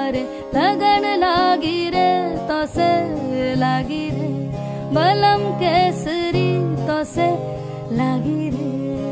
रे लगन लागी रे तो से लागी रे बलम केसरी तो से लागी रे।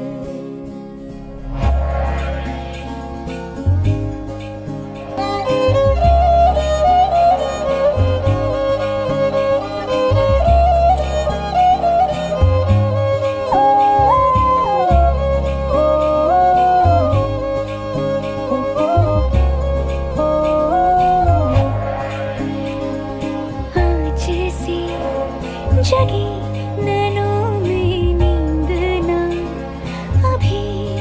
जगी नैनों में नींद ना अभी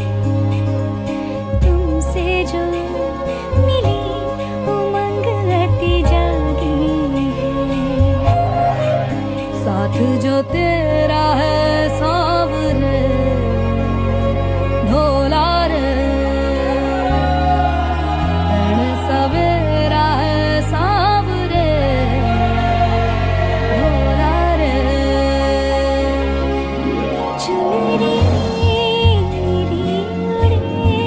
तुमसे जो मिली उमंग अति जागी है। साथ जो तेरा है सांवरे ढोला रे रण सवेरा है सांवरे ढोला रे। चुनरी मेरी उड़े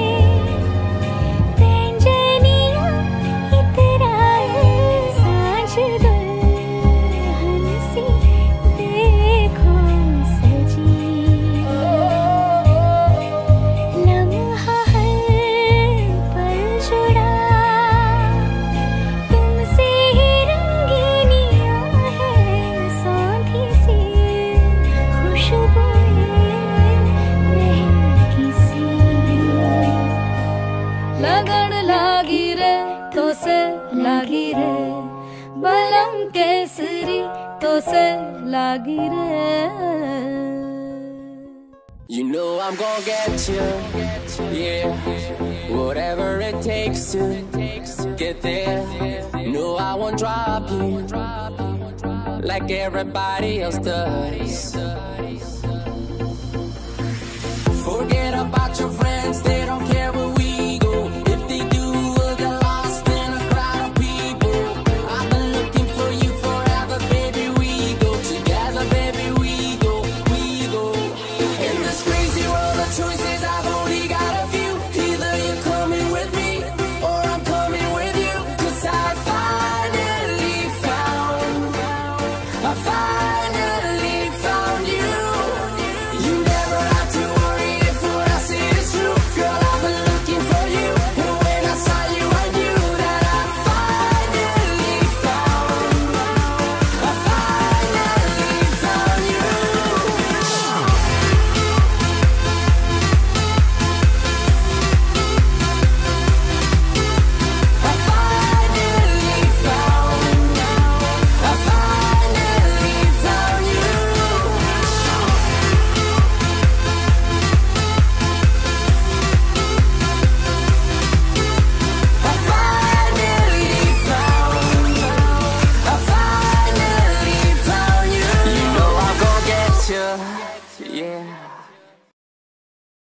पैंजनियां इतराए सांझ दुल्हन सी देखो सजी। लम्हा हर पल जुड़ा तुमसे ही रंगीनियां है सौंधी सी खुशबुएं महकी सी। लगन लागी रे तो से लागी रे बलम केसरी तो से लागी रे। You know I'm gonna get you, yeah. Whatever it takes to get there. No, I won't drop you like everybody else does. Forget about your friends.